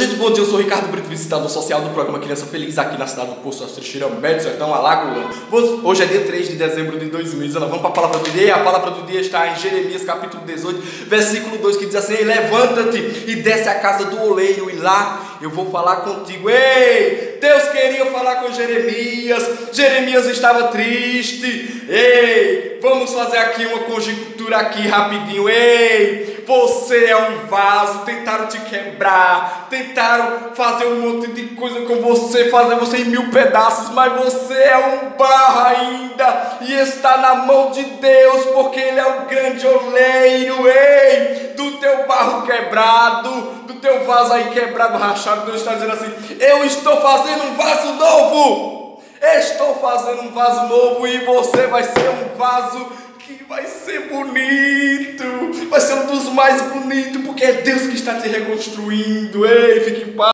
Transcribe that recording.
Gente, bom dia, eu sou o Ricardo Brito, visitador social do programa Criança Feliz aqui na cidade do Poço Astro, Médio Sertão, Alagoas. Hoje é dia 3 de dezembro de 2019. Vamos para a palavra do dia. E a palavra do dia está em Jeremias capítulo 18, versículo 2, que diz assim: levanta-te e desce à casa do oleiro, e lá eu vou falar contigo. Ei, Deus queria falar com Jeremias. Jeremias estava triste. Ei, vamos fazer aqui uma conjectura aqui rapidinho. Ei, você é um vaso, tentaram te quebrar, tentaram fazer um monte de coisa com você, fazer você em 1000 pedaços, mas você é um barro ainda, e está na mão de Deus, porque Ele é o grande oleiro. Ei, do teu barro quebrado, do teu vaso aí quebrado, rachado, Deus está dizendo assim: eu estou fazendo um vaso novo, estou fazendo um vaso novo, e você vai ser um vaso que vai ser bonito, vai ser um dos mais bonitos, porque é Deus que está te reconstruindo. Ei, fique em paz.